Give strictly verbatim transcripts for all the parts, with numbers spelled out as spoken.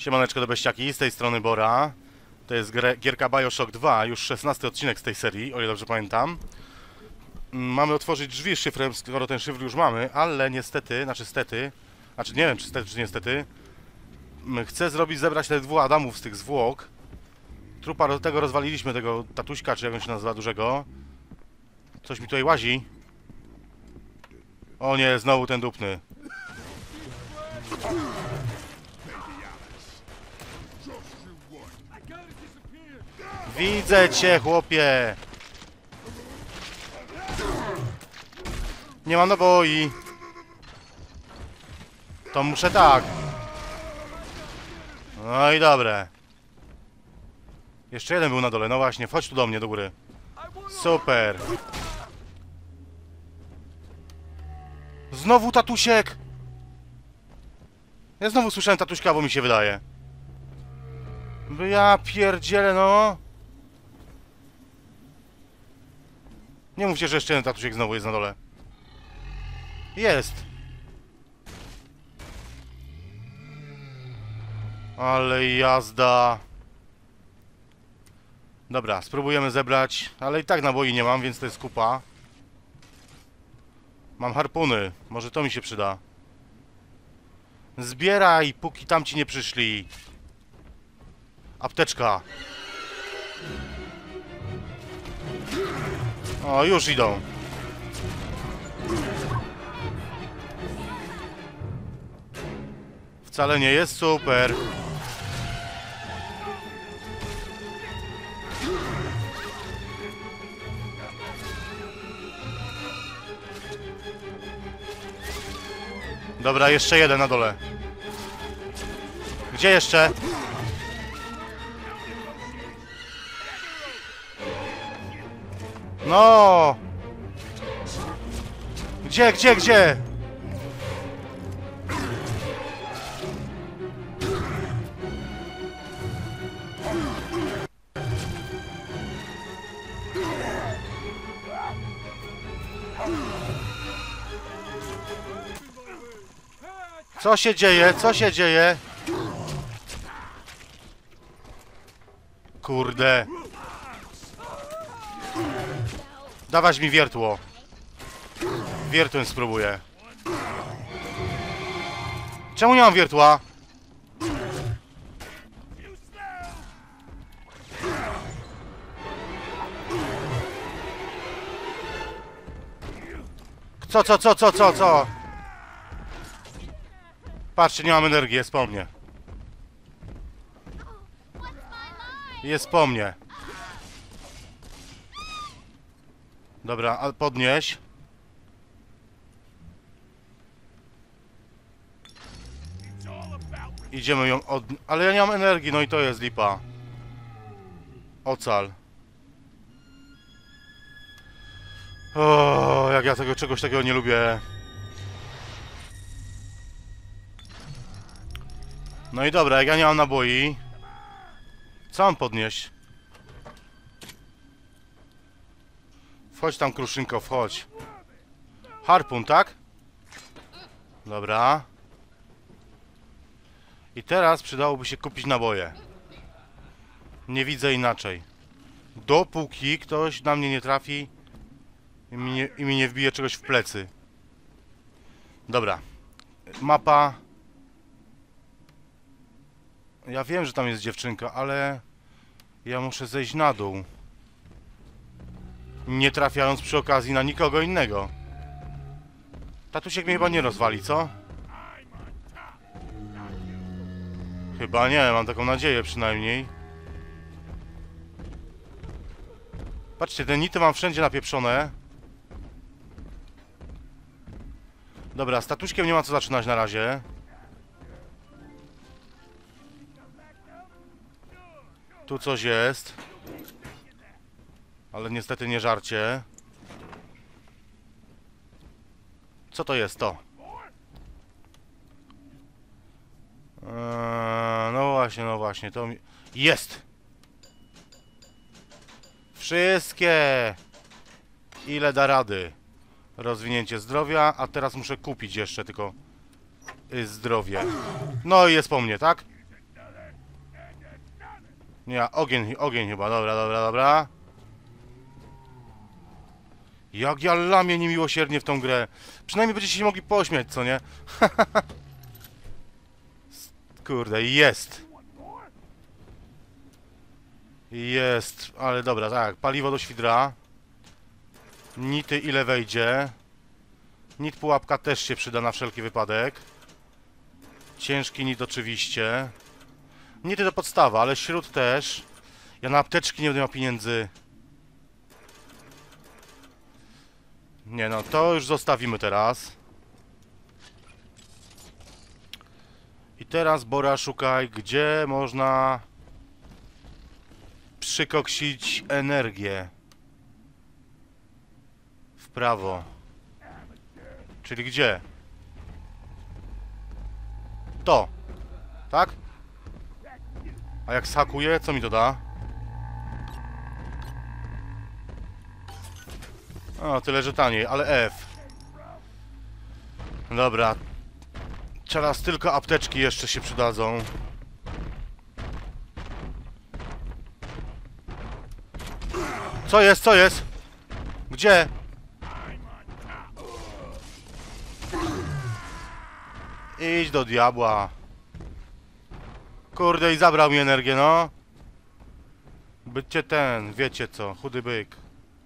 Siemaneczko do beściaki, z tej strony Bora. To jest gierka BioShock dwa, już szesnasty odcinek z tej serii, o ile dobrze pamiętam. Mamy otworzyć drzwi z szyfrem, skoro ten szyfr już mamy, ale niestety, znaczy stety, znaczy nie wiem czy stety, czy niestety, chcę zrobić, zebrać te dwóch Adamów z tych zwłok. Trupa do tego rozwaliliśmy, tego tatuśka, czy jak on się nazywa, dużego. Coś mi tutaj łazi. O nie, znowu ten dupny. Widzę cię, chłopie! Nie mam naboi. To muszę tak. No i dobre. Jeszcze jeden był na dole, no właśnie, wchodź tu do mnie, do góry. Super. Znowu tatusiek! Ja znowu słyszałem tatuśka, bo mi się wydaje. Ja pierdzielę, no. Nie mówcie, że jeszcze jeden tatusiek znowu jest na dole. Jest. Ale jazda. Dobra, spróbujemy zebrać, ale i tak naboi nie mam, więc to jest kupa. Mam harpuny, może to mi się przyda. Zbieraj, póki tamci nie przyszli. Apteczka. O, już idą. Wcale nie jest super. Dobra, jeszcze jeden na dole. Gdzie jeszcze? No! Gdzie, gdzie, gdzie? Co się dzieje? Co się dzieje? Kurde. Dawać mi wiertło. Wiertłem spróbuję. Czemu nie mam wiertła? Co, co, co, co, co, co? Patrzcie, nie mam energii, jest po mnie. Jest po mnie. Dobra, a podnieś. Idziemy ją od... Ale ja nie mam energii, no i to jest lipa. Ocal. O, jak ja tego czegoś takiego nie lubię. No i dobra, jak ja nie mam naboi. Co mam podnieść? Wchodź tam, kruszynko, wchodź. Harpun, tak? Dobra. I teraz przydałoby się kupić naboje. Nie widzę inaczej. Dopóki ktoś na mnie nie trafi i mi nie, i mi nie wbije czegoś w plecy. Dobra. Mapa. Ja wiem, że tam jest dziewczynka, ale ja muszę zejść na dół. Nie trafiając przy okazji na nikogo innego. Tatusiek mnie chyba nie rozwali, co? Chyba nie, mam taką nadzieję przynajmniej. Patrzcie, te nity mam wszędzie napieprzone. Dobra, z tatuśkiem nie ma co zaczynać na razie. Tu coś jest. Ale niestety nie żarcie. Co to jest to? Eee, no właśnie, no właśnie, to mi... Jest! Wszystkie! Ile da rady? Rozwinięcie zdrowia, a teraz muszę kupić jeszcze tylko y, zdrowie. No i jest po mnie, tak? Nie, ogień, ogień chyba. Dobra, dobra, dobra. Jak ja lamię niemiłosiernie w tą grę. Przynajmniej będziecie się mogli pośmiać, co nie? Kurde, jest. Jest, ale dobra, tak. Paliwo do świdra. Nity ile wejdzie. Nit pułapka też się przyda na wszelki wypadek. Ciężki nit oczywiście. Nity to podstawa, ale śród też. Ja na apteczki nie będę miał pieniędzy. Nie no, to już zostawimy teraz. I teraz, Bora, szukaj, gdzie można przykoksić energię. W prawo. Czyli gdzie? To. Tak? A jak zhakuję, co mi to da? O, tyle, że taniej, ale F. Dobra. Teraz tylko apteczki jeszcze się przydadzą. Co jest, co jest? Gdzie? Idź do diabła. Kurde, i zabrał mi energię, no. Bycie ten, wiecie co, chudy byk.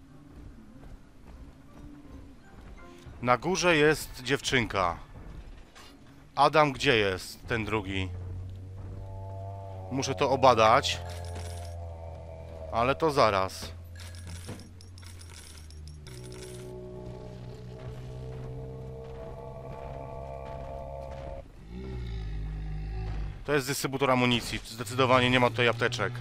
Na górze jest dziewczynka. Adam gdzie jest, ten drugi? Muszę to obadać. Ale to zaraz. To jest dystrybutor amunicji. Zdecydowanie nie ma tutaj apteczek.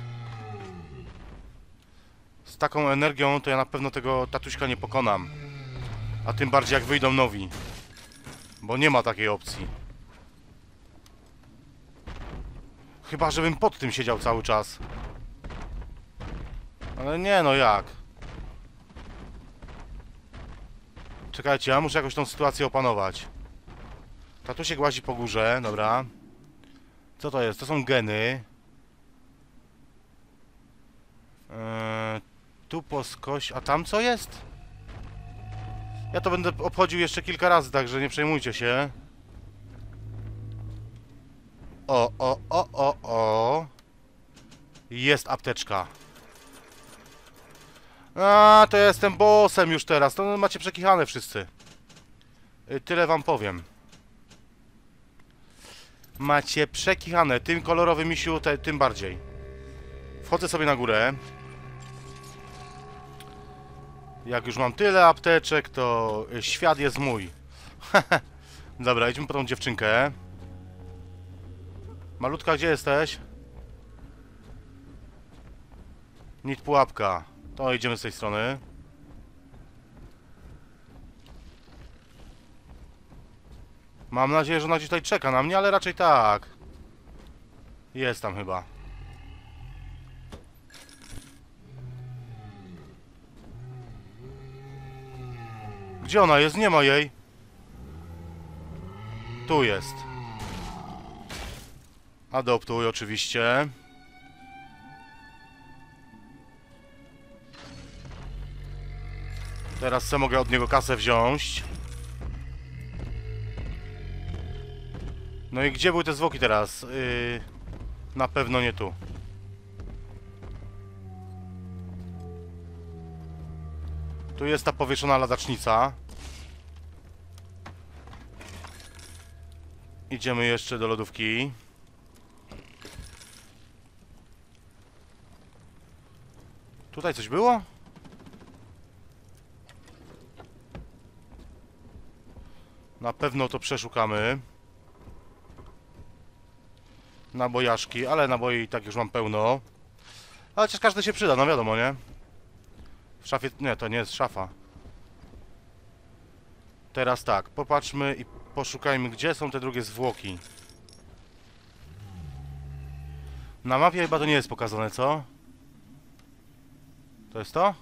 Z taką energią to ja na pewno tego tatuśka nie pokonam. A tym bardziej jak wyjdą nowi. Bo nie ma takiej opcji. Chyba żebym pod tym siedział cały czas. Ale nie no jak. Czekajcie, ja muszę jakoś tą sytuację opanować. Tatusiek łazi po górze, dobra. Co to jest? To są geny. Eee, tu po skoś... A tam co jest? Ja to będę obchodził jeszcze kilka razy, także nie przejmujcie się. O, o, o, o, o. Jest apteczka. A, to ja jestem bossem już teraz. To macie przekichane wszyscy. Tyle wam powiem. Macie przekichane. Tym kolorowym misiu, te, tym bardziej. Wchodzę sobie na górę. Jak już mam tyle apteczek, to świat jest mój. Dobra, idźmy po tą dziewczynkę. Malutka, gdzie jesteś? Nit pułapka. To idziemy z tej strony. Mam nadzieję, że ona gdzieś tutaj czeka na mnie, ale raczej tak. Jest tam chyba. Gdzie ona jest? Nie ma jej. Tu jest. Adoptuj oczywiście. Teraz co mogę od niego kasę wziąć. No i gdzie były te zwłoki teraz? Yy, na pewno nie tu. Tu jest ta powieszona ladacznica. Idziemy jeszcze do lodówki. Tutaj coś było? Na pewno to przeszukamy. Nabojaszki, ale naboi i tak już mam pełno. Ale chociaż każdy się przyda, no wiadomo, nie? W szafie... Nie, to nie jest szafa. Teraz tak, popatrzmy i poszukajmy, gdzie są te drugie zwłoki. Na mapie chyba to nie jest pokazane, co? To jest to?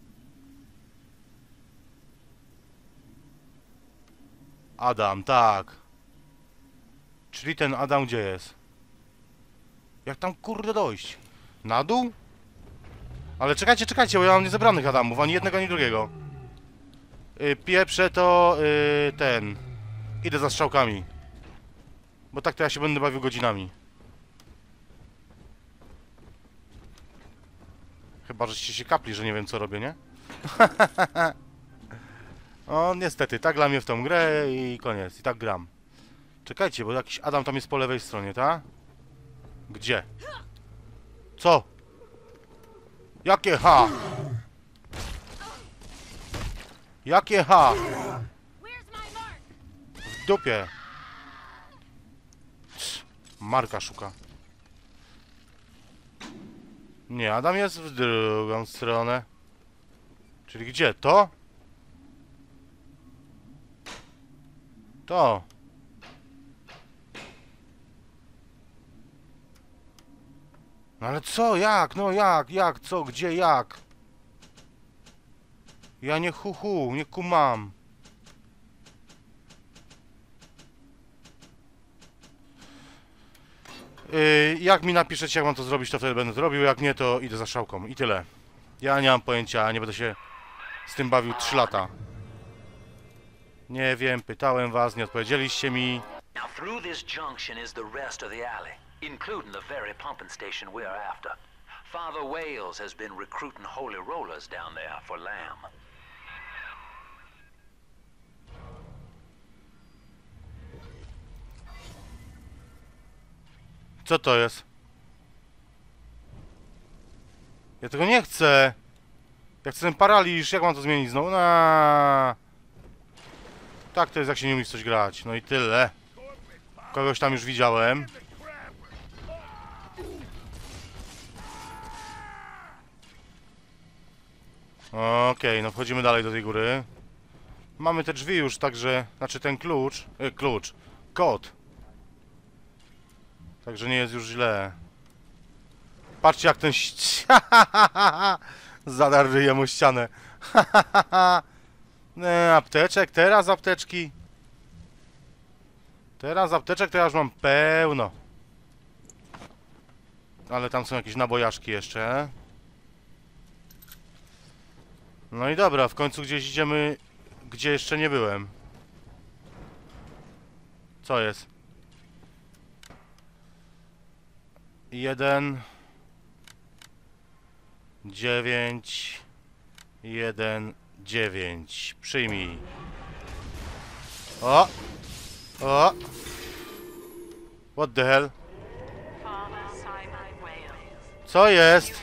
Adam, tak. Czyli ten Adam gdzie jest? Jak tam kurde dojść? Na dół? Ale czekajcie, czekajcie, bo ja mam niezebranych Adamów, ani jednego, ani drugiego. Yy, pieprzę to... Yy, ten... Idę za strzałkami. Bo tak to ja się będę bawił godzinami. Chyba, żeście się kapli, że nie wiem co robię, nie? O, niestety, tak gram mnie w tą grę i koniec. I tak gram. Czekajcie, bo jakiś Adam tam jest po lewej stronie, tak? Gdzie? Co? Jakie ha? Jakie ha? W dupie. Cz, Marka szuka. Nie, Adam jest w drugą stronę. Czyli gdzie? To? To. No ale co? Jak? No jak? Jak? Co? Gdzie? Jak? Ja nie hu hu, nie kumam. Yy, jak mi napiszecie, jak mam to zrobić, to wtedy będę to robił. Jak nie, to idę za strzałką. I tyle. Ja nie mam pojęcia, nie będę się z tym bawił trzy lata. Nie wiem, pytałem was, nie odpowiedzieliście mi. Now through this junction is the rest of the alley, including the very pumping station we're after. Father Wales has been recruiting holy rollers down there for lamb. Co to jest? Ja tego nie chcę. Ja chcę ten paraliż. Jak mam to zmienić znowu? Na. Tak to jest, jak się nie umie w coś grać. No i tyle. Kogoś tam już widziałem. Okej, okay, no wchodzimy dalej do tej góry. Mamy te drzwi już, także... Znaczy ten klucz... E, klucz. Kod. Także nie jest już źle. Patrzcie jak ten... Zadarł ryjem o ścianę. Nie, apteczek, teraz apteczki. Teraz apteczek to ja już mam pełno. Ale tam są jakieś nabojaszki jeszcze. No i dobra, w końcu gdzieś idziemy, gdzie jeszcze nie byłem. Co jest? Jeden... Dziewięć... Jeden... Dziewięć. Przyjmij. O! O! What the hell? Co jest?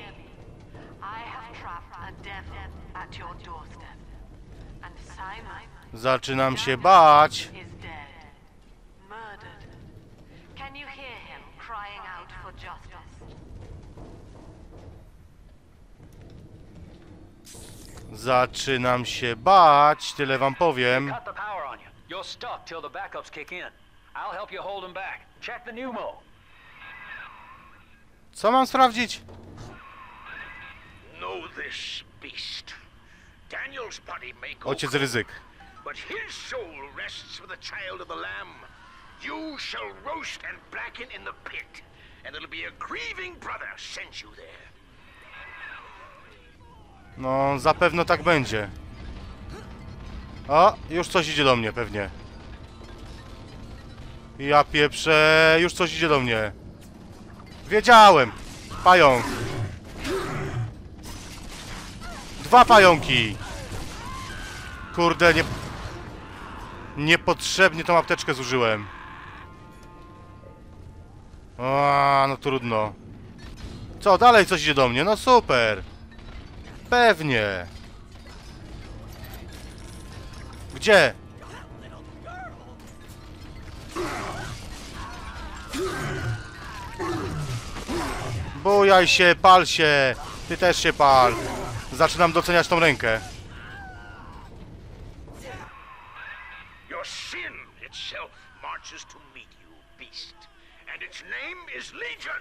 Zaczynam się bać. Zaczynam się bać, tyle wam powiem. Co mam sprawdzić? Ojciec Ryzyk. But his soul rests with the child of the Lamb. You shall roast and blacken in the pit, and it'll be a grieving brother sent you there. No, zapewne tak będzie. O, już coś idzie do mnie, pewnie. Ja pieprzę, już coś idzie do mnie. Wiedziałem. Pająk. Dwa pająki. Kurde, nie... Niepotrzebnie tą apteczkę zużyłem. A, no trudno. Co, dalej coś idzie do mnie? No super. Pewnie. Gdzie? Bujaj się, pal się. Ty też się pal. Zaczynam doceniać tą rękę. Your sin itself marches to meet you, beast, and its name is Legion.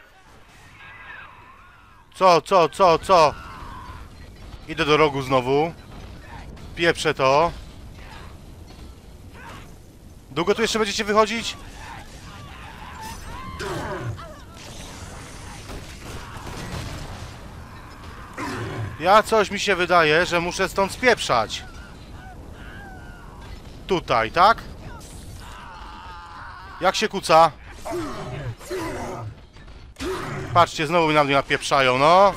Co, co, co, co? Idę do rogu znowu. Pieprzę to. Długo tu jeszcze będziecie wychodzić? Ja coś mi się wydaje, że muszę stąd spieprzać. Tutaj, tak? Jak się kuca? Patrzcie, znowu na mnie napieprzają, no.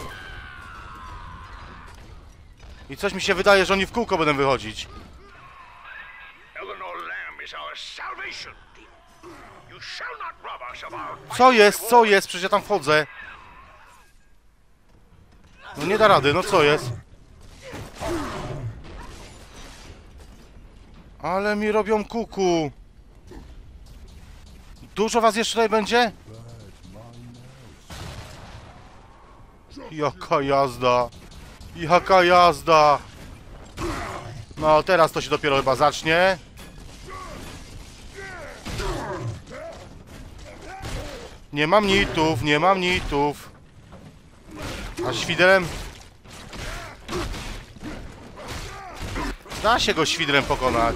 I coś mi się wydaje, że oni w kółko będą wychodzić. Eleanor Lamb is our salvation. You shall not rob us of our Co jest? Co jest? Przecież ja tam wchodzę. No nie da rady, no co jest? Ale mi robią kuku. Dużo was jeszcze tutaj będzie? Jaka jazda. Jaka jazda. No teraz to się dopiero chyba zacznie. Nie mam nitów, nie mam nitów. A świderem? Da się go świdrem pokonać.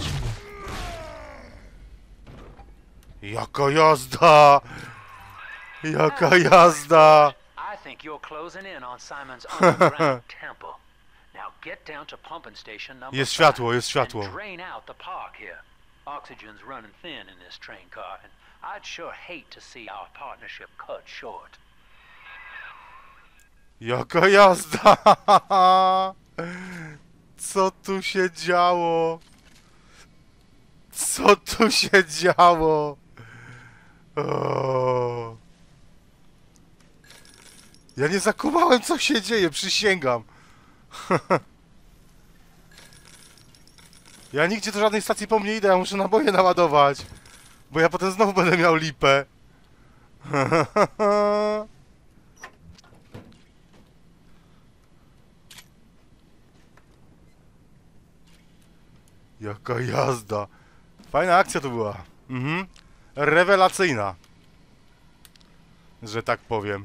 Jaka jazda! Jaka jazda! I think you're closing in on Simon's underground temple. Now get down to pumping station number Jest five światło, jest światło. and drain out the park here. Oxygen's running thin in this train car, and I'd sure hate to see our partnership cut short. Jaka jazda! Co tu się działo? Co tu się działo? O. Ja nie zakumałem, co się dzieje, przysięgam. Ja nigdzie do żadnej stacji po mnie idę, ja muszę naboje naładować. Bo ja potem znowu będę miał lipę. Jaka jazda. Fajna akcja to była. Mhm. Rewelacyjna. Że tak powiem.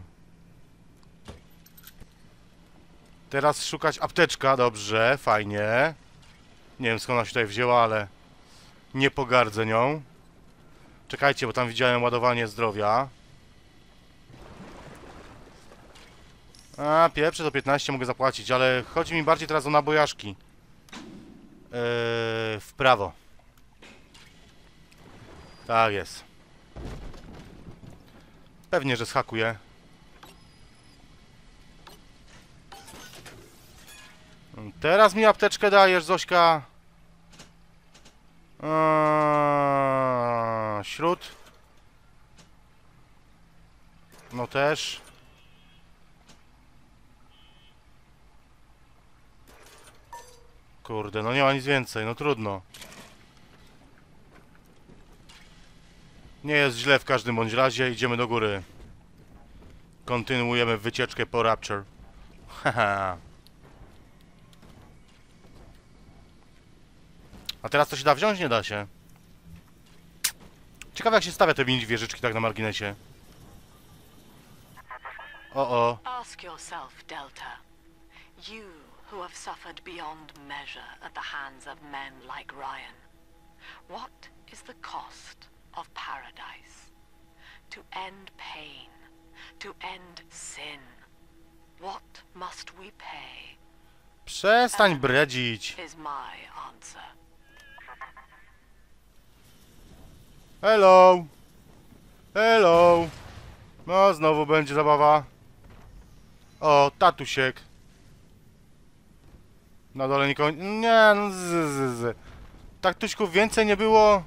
Teraz szukać apteczka. Dobrze, fajnie. Nie wiem skąd ona się tutaj wzięła, ale nie pogardzę nią. Czekajcie, bo tam widziałem ładowanie zdrowia. A, pierwsze to piętnaście mogę zapłacić, ale chodzi mi bardziej teraz o nabojaszki. Eee, w prawo. Tak jest. Pewnie, że schakuję. Teraz mi apteczkę dajesz, Zośka. Eee, śród. No też. Kurde, no nie ma nic więcej, no trudno. Nie jest źle w każdym bądź razie, idziemy do góry. Kontynuujemy wycieczkę po Rapture. Haha. A teraz to się da wziąć? Nie da się. Ciekawe jak się stawia te mini wieżyczki tak na marginesie. O o. Ask yourself, Delta. You who have suffered beyond measure at the hands of men like Ryan. What is the cost of paradise? To end pain, to end sin. What must we pay? Przestań bredzić. Is my answer. Hello. Hello. No, znowu będzie zabawa. O, tatusiek. Na dole nikogo... Nie, no z, z, z. Tatuśków więcej nie było.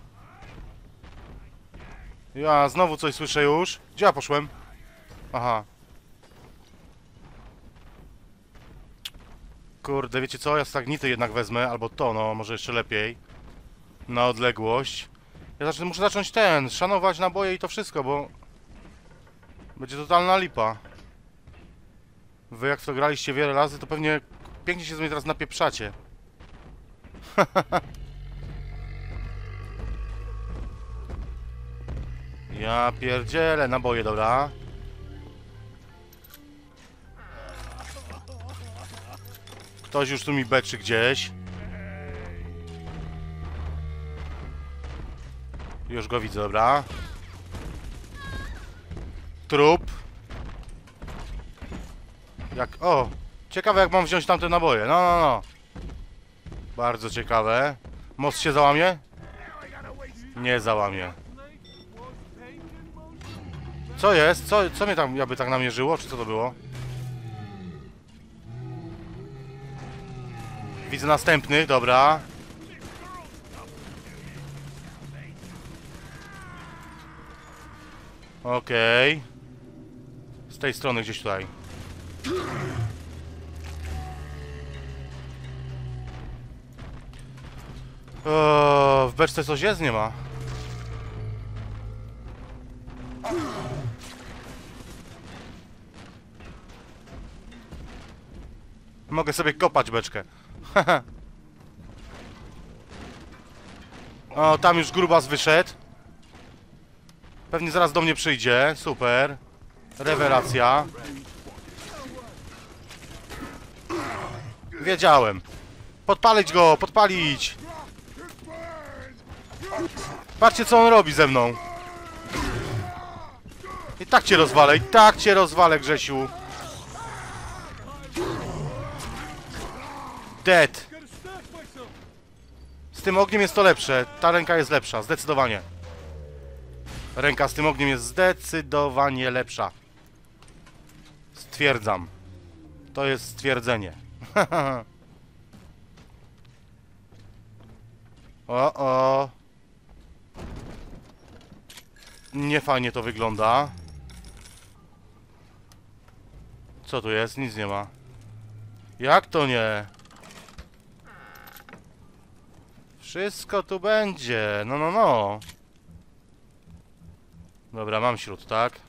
Ja znowu coś słyszę już. Gdzie ja poszłem? Aha. Kurde, wiecie co? Ja stagnity jednak wezmę, albo to, no, może jeszcze lepiej. Na odległość. Ja zacznę, muszę zacząć ten, szanować naboje i to wszystko, bo... Będzie totalna lipa. Wy jak w to graliście wiele razy, to pewnie pięknie się z mnie teraz napieprzacie. Ja pierdzielę, naboje, dobra. Ktoś już tu mi beczy gdzieś. Już go widzę, dobra. Trup. Jak... O! Ciekawe jak mam wziąć tamte naboje. No, no, no. Bardzo ciekawe. Most się załamie? Nie załamie. Co jest? Co, co mnie tam jakby tak namierzyło? Czy co to było? Widzę następny, dobra. Okej. Okay. Z tej strony gdzieś tutaj. O, w beczce coś jest? Nie ma. Mogę sobie kopać beczkę. O, tam już grubas wyszedł. Pewnie zaraz do mnie przyjdzie. Super. Rewelacja. Wiedziałem. Podpalić go, podpalić. Patrzcie co on robi ze mną. I tak cię rozwalę, i tak cię rozwalę, Grzesiu. Dead. Z tym ogniem jest to lepsze. Ta ręka jest lepsza, zdecydowanie. Ręka z tym ogniem jest zdecydowanie lepsza. Stwierdzam. To jest stwierdzenie. O, o. Nie fajnie to wygląda. Co tu jest? Nic nie ma. Jak to nie? Wszystko tu będzie. No, no, no. Dobra, mam śród, tak?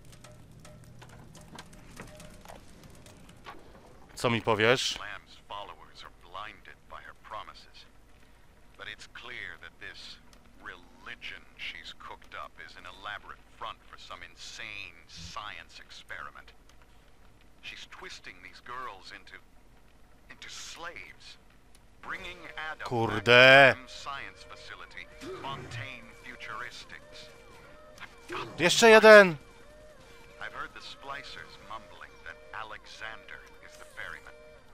Co mi powiesz? Lamb's followers are blinded by her promises. But it's clear that this religion she's cooked up is an elaborate front for some insane science experiment. She's twisting these girls into into slaves, bringing Adam Kurde. back to the science facility, Fontaine Futuristics. Jeszcze jeden! I've heard the splicers mumbling that Alexander is the ferryman.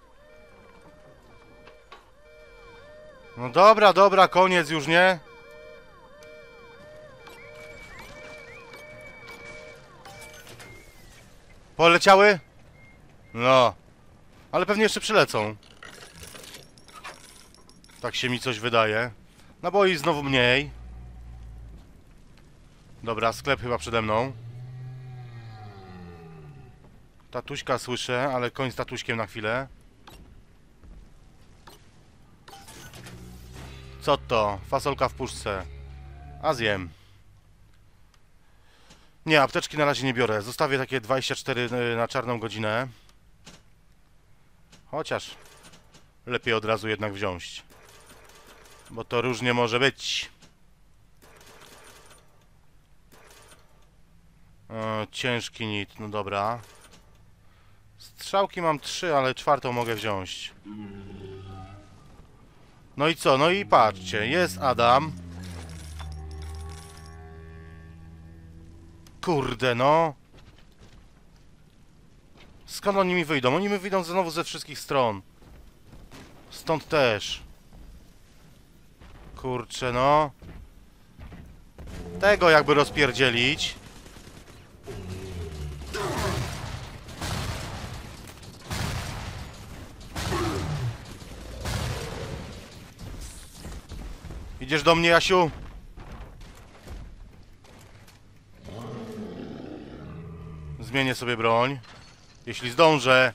No dobra, dobra, koniec już, nie? Poleciały? No. Ale pewnie jeszcze przylecą. Tak się mi coś wydaje. Naboi znowu mniej. Dobra, sklep chyba przede mną. Tatuśka słyszę, ale koń z tatuśkiem na chwilę. Co to? Fasolka w puszce. A zjem. Nie, apteczki na razie nie biorę. Zostawię takie dwadzieścia cztery na czarną godzinę. Chociaż lepiej od razu jednak wziąć. Bo to różnie może być. O, ciężki nit, no dobra. Strzałki mam trzy, ale czwartą mogę wziąć. No i co? No i patrzcie, jest Adam. Kurde, no. Skąd oni mi wyjdą? Oni mi wyjdą znowu ze wszystkich stron. Stąd też. Kurczę, no. Tego jakby rozpierdzielić. Idziesz do mnie, Jasiu? Zmienię sobie broń. Jeśli zdążę.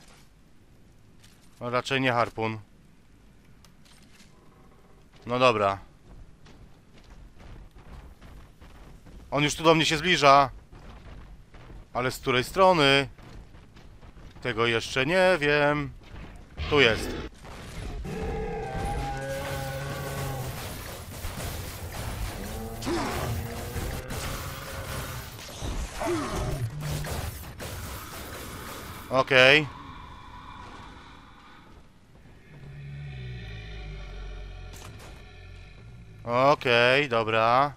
No raczej nie harpun. No dobra. On już tu do mnie się zbliża. Ale z której strony? Tego jeszcze nie wiem. Tu jest. Okej. Okay. Okej, okay, dobra.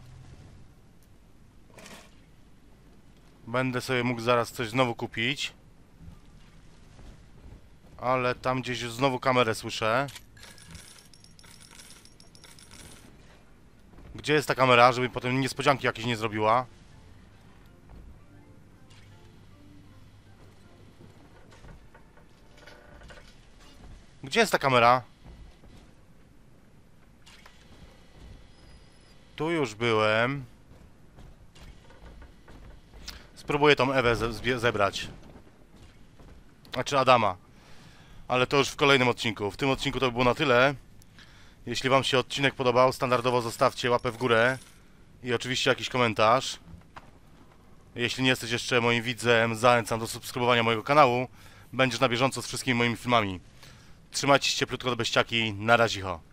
Będę sobie mógł zaraz coś znowu kupić. Ale tam gdzieś znowu kamerę słyszę. Gdzie jest ta kamera, żeby potem niespodzianki jakieś nie zrobiła? Gdzie jest ta kamera? Tu już byłem. Spróbuję tą Ewę ze zebrać. Znaczy Adama. Ale to już w kolejnym odcinku. W tym odcinku to by było na tyle. Jeśli wam się odcinek podobał, standardowo zostawcie łapę w górę. I oczywiście jakiś komentarz. Jeśli nie jesteś jeszcze moim widzem, zachęcam do subskrybowania mojego kanału. Będziesz na bieżąco z wszystkimi moimi filmami. Trzymajcie się cieplutko do beściaki. Na razie.